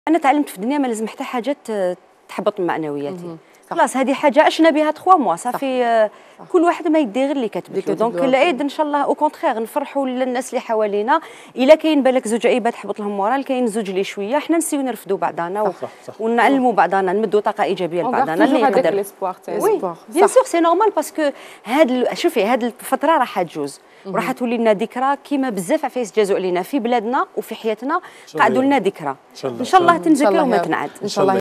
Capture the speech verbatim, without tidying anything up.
انا تعلمت في الدنيا ما لازم حتى حاجه تحبط من معنوياتي. خلاص هذه حاجه عشنا بها ثلاثة موا صافي. كل واحد ما يدير غير اللي كاتب له. دونك العيد ان شاء الله او كونتخيغ نفرحوا للناس اللي حوالينا. الا كاين بالك زوج عيبات تحبط لهم مورال، كاين زوج اللي شويه حنا نسيو نرفدوا بعضنا ونعلموا بعضنا، نمدوا طاقه ايجابيه لبعضنا اللي يقدر. وي بيان سور سي نورمال باسكو هاد شوفي هاد الفتره راح تجوز وراح تولي لنا ذكرى كيما بزاف عفايس جازوا علينا في بلادنا وفي حياتنا. قعدوا لنا ذكرى ان شاء الله تنذكر وما تنعاد ان شاء الله.